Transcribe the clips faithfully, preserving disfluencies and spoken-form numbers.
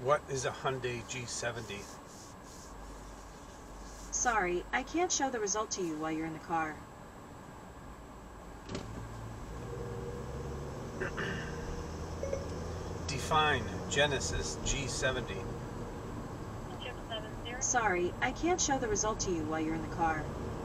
What is a Hyundai G seventy? Sorry, I can't show the result to you while you're in the car. Define Genesis G seventy. Sorry, I can't show the result to you while you're in the car.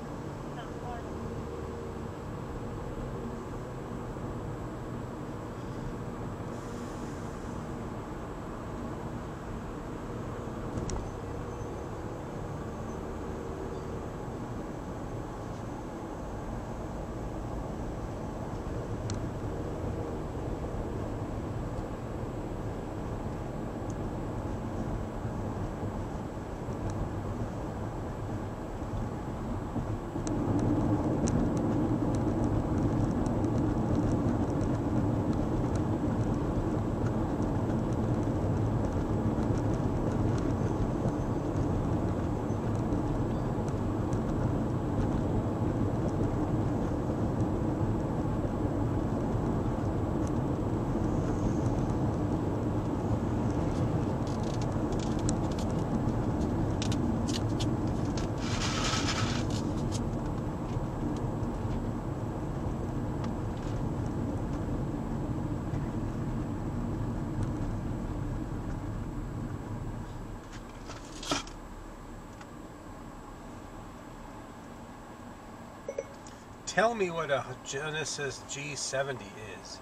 Tell me what a Genesis G seventy is.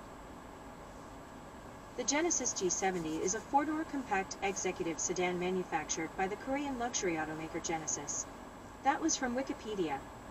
The Genesis G seventy is a four-door compact executive sedan manufactured by the Korean luxury automaker Genesis. That was from Wikipedia.